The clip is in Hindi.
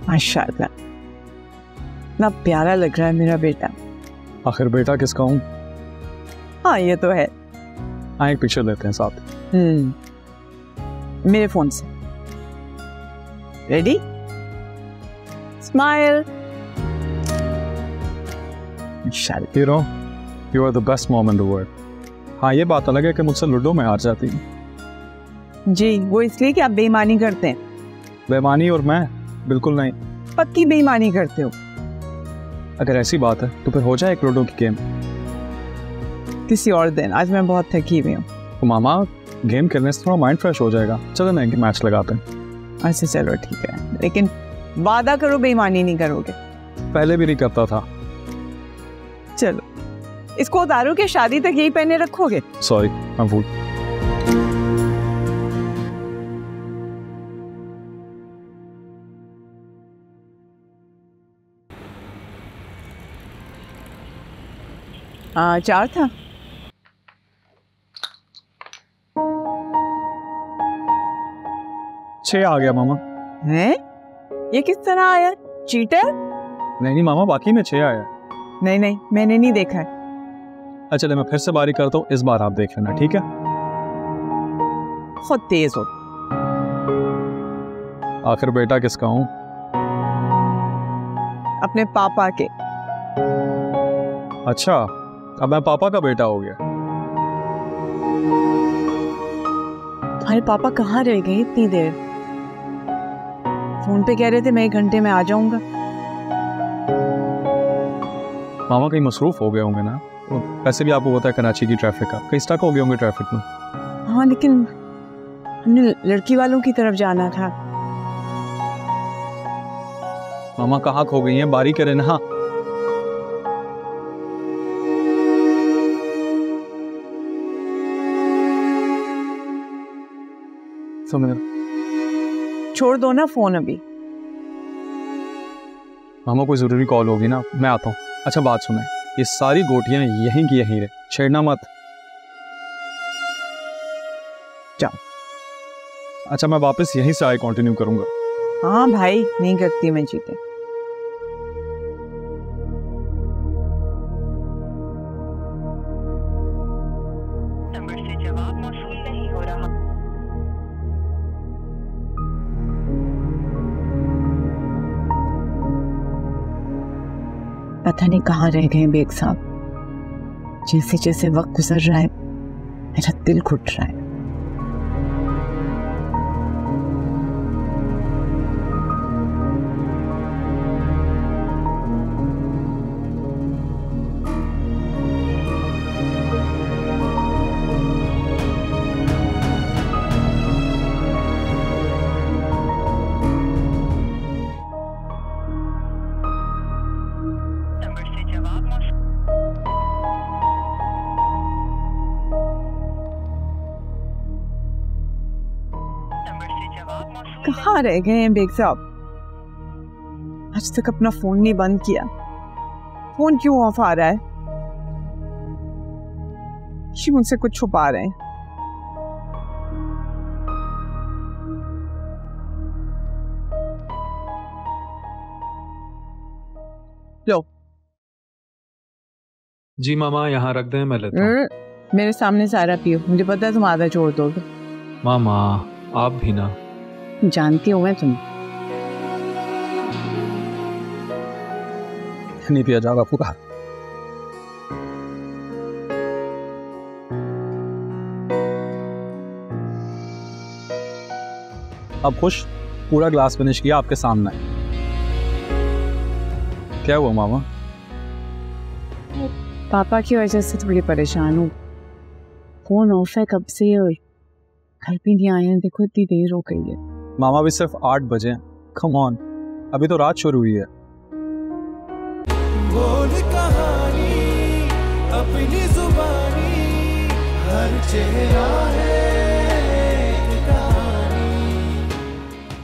माशाल्लाह, इतना प्यारा लग रहा है मेरा बेटा। आखिर बेटा किसका हूँ? हाँ ये तो है। हाँ एक पिक्चर लेते हैं साथ। मेरे फोन से। Ready? Smile. Hero, you are the best mom in the world. हाँ ये बात अलग है कि मुझसे लूडो में हार जाती है। जी वो इसलिए कि आप बेईमानी करते हैं। बेईमानी और मैं? बिल्कुल नहीं। पक्की बेईमानी करते हो। अगर ऐसी बात है तो फिर हो जाए एक लूडो की गेम। किसी और दिन, आज मैं बहुत थकी हुई हूँ। तो मामा गेम खेलने से थोड़ा माइंड फ्रेश हो जाएगा। चलो ना कि मैच लगाते हैं। अच्छा चलो ठीक है, लेकिन वादा करो बेईमानी नहीं करोगे। पहले भी नहीं करता था। चलो इसको उतारो कि शादी तक यही पहने रखोगे? सॉरी मैं भूल। चार था। छह आ गया मामा। हैं? ये किस तरह आया? चीटर? नहीं मामा, बाकी में 6 आया। नहीं नहीं मैंने नहीं देखा है। अच्छा चले मैं फिर से बारी करता हूँ, इस बार आप देख लेना, ठीक है? खुद तेज हो। आखिर बेटा किसका हूँ? अपने पापा के। अच्छा अब मैं पापा का बेटा हो गया। तुम्हारे पापा कहाँ रह गए इतनी देर? फोन पे कह रहे थे मैं 1 घंटे में आ जाऊंगा। मामा कहीं मसरूफ हो गए होंगे ना। वैसे भी आपको पता है कराची की ट्रैफिक का, कहीं स्टक हो गए होंगे ट्रैफिक में। हाँ लेकिन हमने लड़की वालों की तरफ जाना था। मामा कहाँ खो गई हैं? बारी करें ना। छोड़ दो ना फोन अभी। मामा कोई जरूरी कॉल होगी ना, मैं आता हूँ। अच्छा बात सुने, ये सारी गोटियां यहीं की यहीं रहे, छेड़ना मत। जाओ। अच्छा मैं वापस यहीं से आए कंटिन्यू करूंगा। हाँ भाई नहीं करती मैं चीटिंग। नंबर से जवाब मौसूल नहीं हो रहा। पता नहीं कहाँ रह गए बेग साहब। जैसे जैसे वक्त गुजर रहा है मेरा दिल घुट रहा है। कहाँ रह गए हैं बेग साहब? आज तक अपना फोन नहीं बंद किया। फोन क्यों ऑफ आ रहा है? ये मुझसे कुछ छुपा रहे हैं। लो। जी मामा यहाँ रख दें, मैं लेता हूँ। मेरे सामने सारा पियो, मुझे पता है तुम आधा छोड़ दोगे। मामा आप भी ना। जानती हूँ मैं तुम। नहीं पिया जा बापू का। अब खुश? पूरा ग्लास फिनिश किया आपके सामने। क्या हुआ मामा? पापा की वजह से थोड़ी परेशान हूँ। फोन ऑफ है कब से, घर भी नहीं आए हैं। देखो इतनी देर हो गई है। मामा भी सिर्फ 8 बजे हैं। कम ऑन, अभी तो रात शुरू हुई है। बोल कहानी अपनी जुबानी, हर चेहरा है